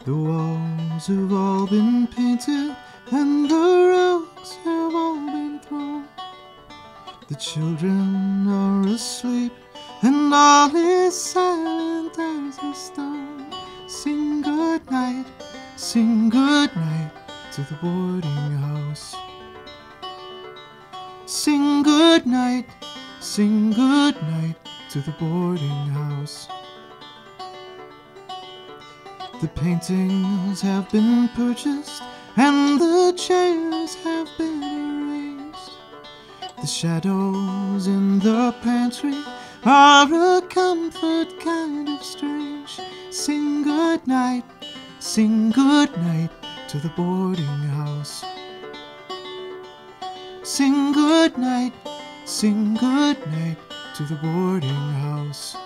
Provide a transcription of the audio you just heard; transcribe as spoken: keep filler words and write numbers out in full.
The walls have all been painted and the rugs have all been thrown. The children are asleep and all is silent as a stone. Sing good night, sing good night to the boarding house. Sing good night, sing good night to the boarding house. The paintings have been purchased and the chairs have been arranged. The shadows in the pantry are a comfort kind of strange. Sing good night, sing good night to the boarding house. Sing good night, sing good night to the boarding house.